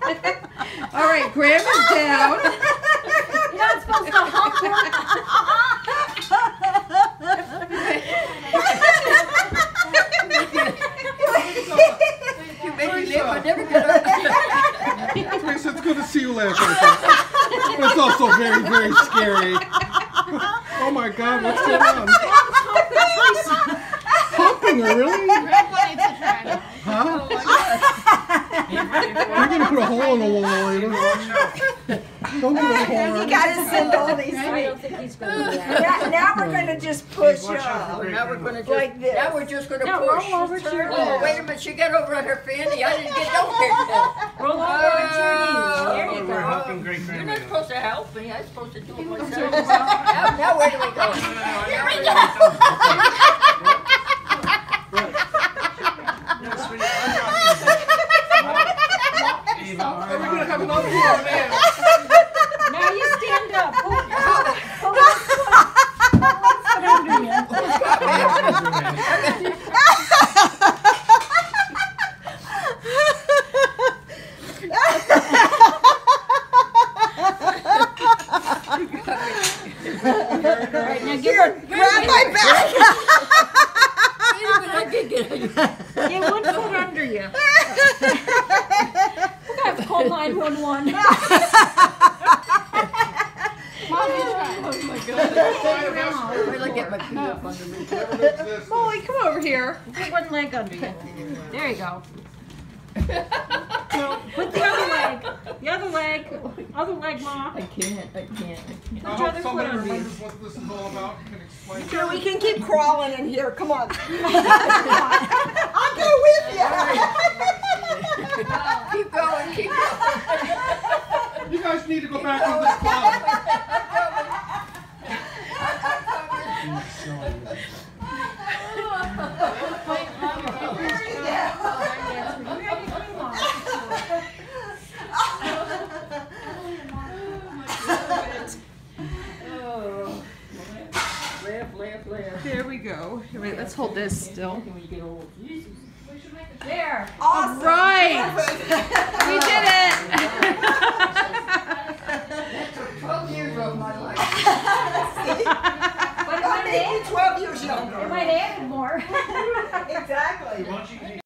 All right, Grandma's down. You're not supposed to hump her. You make me live, I never get over that. Teresa, it's good to see you laugh like that. But it's also very, very scary. Oh my God, what's going on? Humping her, really? Huh? You're going to put a hole in the wall later. Don't put a hole in. You got to send all these. I don't think he's going to do that. Now we're going to just push Now we're going to just, like this. now we're just going to No, push. roll over to your Oh, knees. wait a minute, she got over on her fanny. I didn't get over there yet. Roll over onto your knees. There you We're go. helping great You're not grandmother. supposed to help me. I'm supposed to do it myself. Now where do we go? Here we go. Are we going to have another one? Now you stand up. Pull one foot under you. Right, now give her. Grab my back. Wait a minute, I did get it. Get 1 foot under you. We're going to have to call 911. Mom, you try. Oh my God. Wait till I get my feet up under me. Molly, come over here. Put one leg under you. There you go. Put the other leg. The other leg. Other leg, Mom. I can't. I Put your hope other foot somebody under you. remembers what this is all about and can explain. Sure, we can keep crawling in here. Come on. I'll go with you. Keep going, keep going. You guys need to go back in this closet. Laugh. There we go. Wait, let's hold this still. There. All right. We did it.